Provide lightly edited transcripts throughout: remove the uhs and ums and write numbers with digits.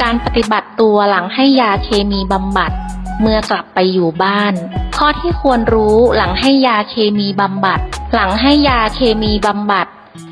การปฏิบัติตัวหลังให้ยาเคมีบำบัดเมื่อกลับไปอยู่บ้านข้อที่ควรรู้หลังให้ยาเคมีบำบัดหลังให้ยาเคมีบำบัด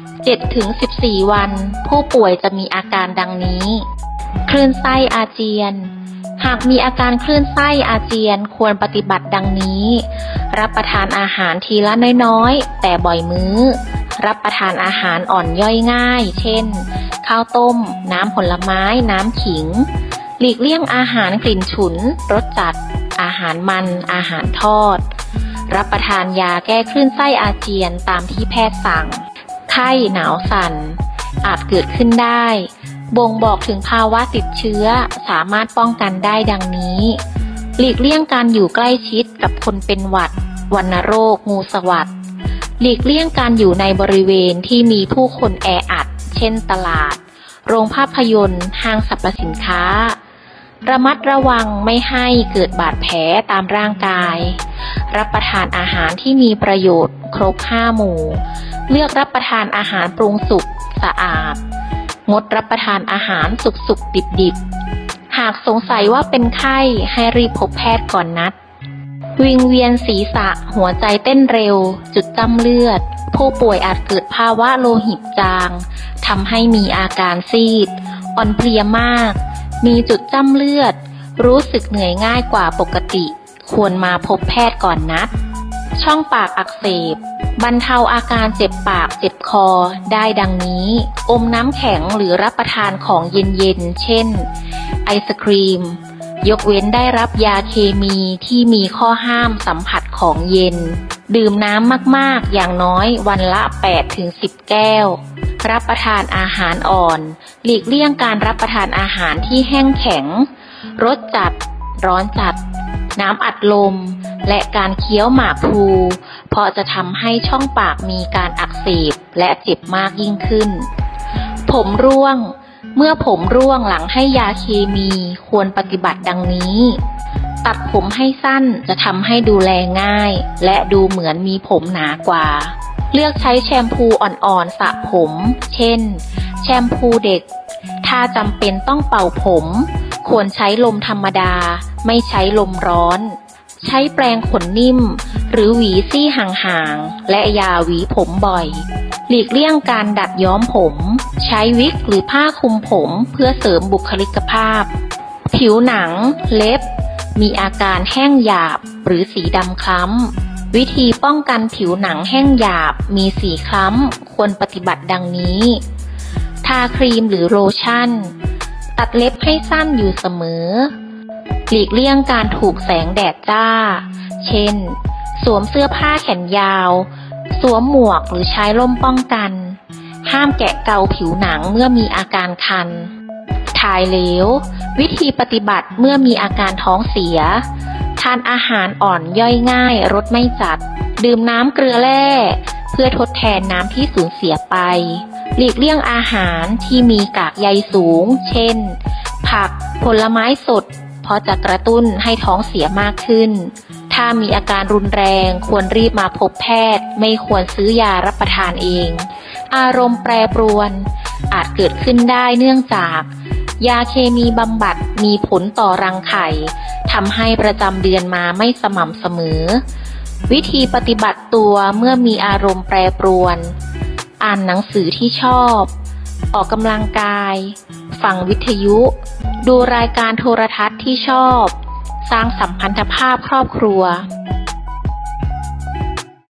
7-14 วันผู้ป่วยจะมีอาการดังนี้คลื่นไส้อาเจียนหากมีอาการคลื่นไส้อาเจียนควรปฏิบัติดังนี้รับประทานอาหารทีละน้อยๆแต่บ่อยมื้อรับประทานอาหารอ่อนย่อยง่ายเช่นข้าวต้มน้ำผลไม้น้ำขิงหลีกเลี่ยงอาหารกลิ่นฉุนรสจัดอาหารมันอาหารทอดรับประทานยาแก้คลื่นไส้อาเจียนตามที่แพทย์สั่งไข้หนาวสั่นอาจเกิดขึ้นได้บ่งบอกถึงภาวะติดเชื้อสามารถป้องกันได้ดังนี้หลีกเลี่ยงการอยู่ใกล้ชิดกับคนเป็นหวัดวัณโรคงูสวัสด์หลีกเลี่ยงการอยู่ในบริเวณที่มีผู้คนแออัดเช่นตลาดโรงภาพยนตร์ห้างสรรพสินค้าระมัดระวังไม่ให้เกิดบาดแผลตามร่างกายรับประทานอาหารที่มีประโยชน์ครบ5 หมู่เลือกรับประทานอาหารปรุงสุกสะอาดงดรับประทานอาหารสุกๆดิบๆหากสงสัยว่าเป็นไข้ให้รีบพบแพทย์ก่อนนัดวิงเวียนศีรษะหัวใจเต้นเร็วจุดจำเลือดผู้ป่วยอาจเกิดภาวะโลหิตจางทำให้มีอาการซีดอ่อนเพลียมากมีจุดจ้ำเลือดรู้สึกเหนื่อยง่ายกว่าปกติควรมาพบแพทย์ก่อนนัดช่องปากอักเสบบรรเทาอาการเจ็บปากเจ็บคอได้ดังนี้อมน้ำแข็งหรือรับประทานของเย็นๆเช่นไอศกรีมยกเว้นได้รับยาเคมีที่มีข้อห้ามสัมผัสของเย็นดื่มน้ำมากๆอย่างน้อยวันละ 8-10 แก้วรับประทานอาหารอ่อนหลีกเลี่ยงการรับประทานอาหารที่แห้งแข็งรสจัดร้อนจัดน้ำอัดลมและการเคี้ยวหมากพลูเพราะจะทำให้ช่องปากมีการอักเสบและเจ็บมากยิ่งขึ้นผมร่วงเมื่อผมร่วงหลังให้ยาเคมีควรปฏิบัติดังนี้ตัดผมให้สั้นจะทำให้ดูแลง่ายและดูเหมือนมีผมหนากว่าเลือกใช้แชมพูอ่อนๆสระผมเช่นแชมพูเด็กถ้าจำเป็นต้องเป่าผมควรใช้ลมธรรมดาไม่ใช้ลมร้อนใช้แปรงขนนิ่มหรือหวีซี่ห่างๆและอย่าหวีผมบ่อยหลีกเลี่ยงการดัดย้อมผมใช้วิกหรือผ้าคลุมผมเพื่อเสริมบุคลิกภาพผิวหนังเล็บมีอาการแห้งหยาบหรือสีดำคล้ำวิธีป้องกันผิวหนังแห้งหยาบมีสีคล้ำควรปฏิบัติดังนี้ทาครีมหรือโลชั่นตัดเล็บให้สั้นอยู่เสมอหลีกเลี่ยงการถูกแสงแดดจ้าเช่นสวมเสื้อผ้าแขนยาวสวมหมวกหรือใช้ร่มป้องกันห้ามแกะเกาผิวหนังเมื่อมีอาการคันถ่ายเหลววิธีปฏิบัติเมื่อมีอาการท้องเสียทานอาหารอ่อนย่อยง่ายรสไม่จัดดื่มน้ำเกลือแร่เพื่อทดแทนน้ำที่สูญเสียไปหลีกเลี่ยงอาหารที่มีกากใยสูงเช่นผักผลไม้สดเพราะจะกระตุ้นให้ท้องเสียมากขึ้นถ้ามีอาการรุนแรงควรรีบมาพบแพทย์ไม่ควรซื้อยารับประทานเองอารมณ์แปรปรวนอาจเกิดขึ้นได้เนื่องจากยาเคมีบำบัดมีผลต่อรังไข่ทำให้ประจำเดือนมาไม่สม่ำเสมอวิธีปฏิบัติตัวเมื่อมีอารมณ์แปรปรวนอ่านหนังสือที่ชอบออกกำลังกายฟังวิทยุดูรายการโทรทัศน์ที่ชอบสร้างสัมพันธภาพครอบครัว